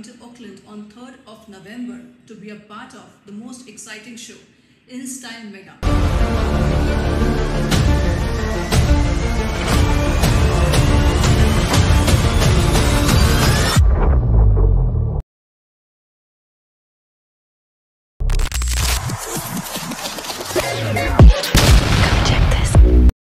coming to Auckland on 3rd of November to be a part of the most exciting show, InStyle Mega.